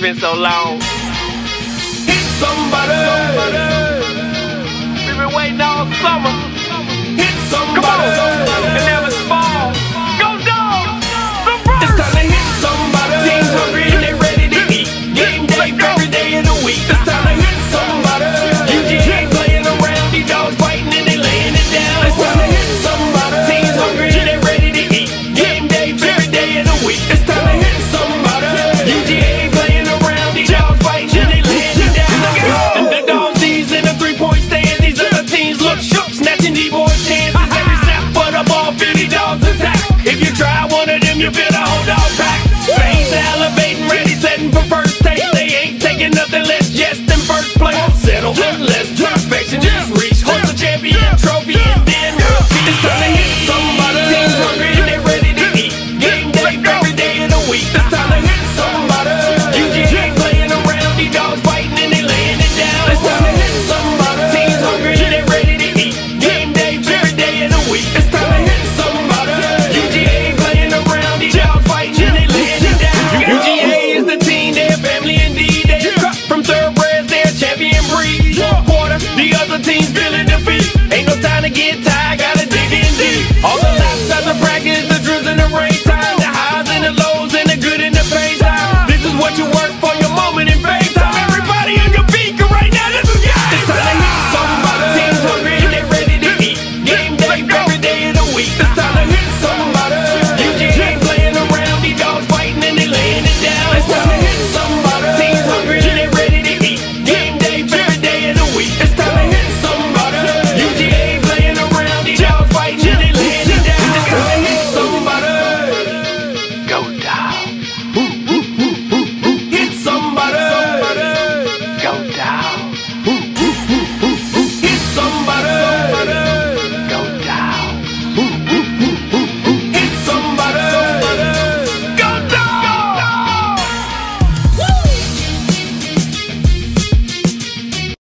been so long. Hit somebody. We've been waiting all summer. Hit somebody. Come on, and never fall. Go Dogs! It's time to hit somebody. Teams hungry and they ready to eat. Game day every day of the week. It's time to hit somebody. UGA playing around, these dogs fighting and they laying it down. It's time to hit somebody. Teams hungry and they ready to eat. Game day every day of the week. It's time to hit somebody. UGA playing around, these dogs fighting and they laying it down. And the dogs these in the 3-point stand. These other teams look shook, snatching D-boy chances. Every snap for the ball, 50 dogs attack. If you try one of them, you feel the whole dog pack. Face elevating, ready, setting for first take. They ain't taking nothing less just in first place. Settle for less perfection, just reach. Hold the champion trophy and then repeat. It's time to hit somebody. Teams hungry and they ready to eat. Game day every day of the week. It's time to hit somebody. UGA playing around, these dogs fighting and they laying it down. It's time to hit somebody. Teams hungry and they ready to eat. Game day every day of the week. It's time to hit somebody. UGA playing around, these dogs fighting and they laying it down. UGA is the team, they're family indeed. They cut from thoroughbreds, they're a champion breed. One quarter, the other team's feeling defeat. Ain't no time to get tired, gotta dig in deep. All the laps after practice,